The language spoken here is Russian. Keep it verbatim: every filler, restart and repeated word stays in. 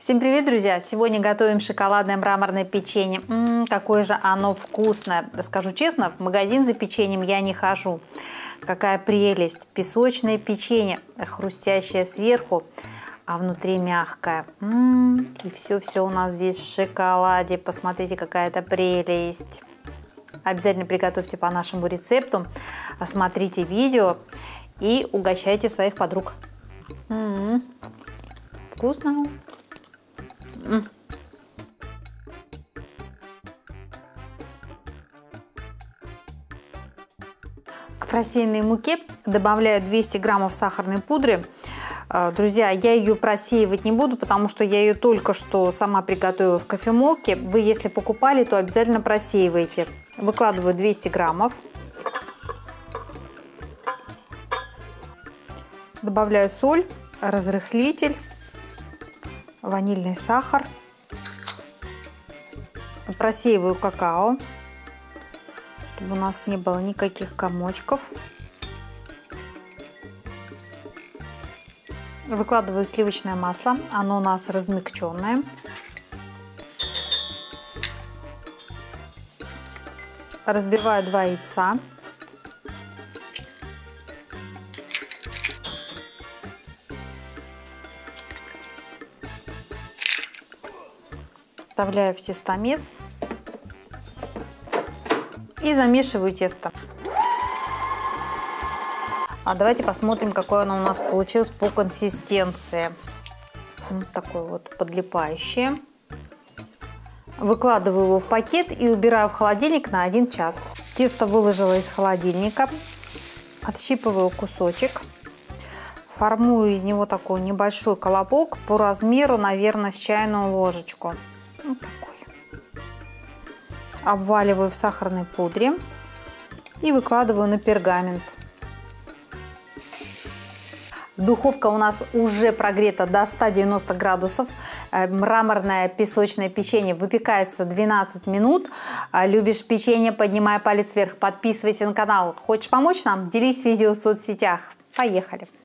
Всем привет, друзья! Сегодня готовим шоколадное мраморное печенье. М-м, какое же оно вкусное! Да скажу честно, в магазин за печеньем я не хожу. Какая прелесть! Песочное печенье, хрустящее сверху, а внутри мягкое. М-м, и все-все у нас здесь в шоколаде. Посмотрите, какая это прелесть! Обязательно приготовьте по нашему рецепту, смотрите видео и угощайте своих подруг. М-м, вкусно! К просеянной муке добавляю двести граммов сахарной пудры. Друзья, я ее просеивать не буду, потому что я ее только что сама приготовила в кофемолке. Вы, если покупали, то обязательно просеивайте. Выкладываю двести граммов. Добавляю соль, разрыхлитель, ванильный сахар. Просеиваю какао, чтобы у нас не было никаких комочков. Выкладываю сливочное масло, оно у нас размягченное. Разбиваю два яйца. Вставляю в тестомес и замешиваю тесто. А давайте посмотрим, какое оно у нас получилось по консистенции. Вот такое вот подлипающее. Выкладываю его в пакет и убираю в холодильник на один час. Тесто выложила из холодильника. Отщипываю кусочек. Формую из него такой небольшой колобок по размеру, наверное, с чайную ложечку. Вот такой. Обваливаю в сахарной пудре и выкладываю на пергамент. Духовка у нас уже прогрета до ста девяноста градусов. Мраморное песочное печенье выпекается двенадцать минут. Любишь печенье? Поднимай палец вверх, подписывайся на канал. Хочешь помочь нам? Делись видео в соцсетях. Поехали!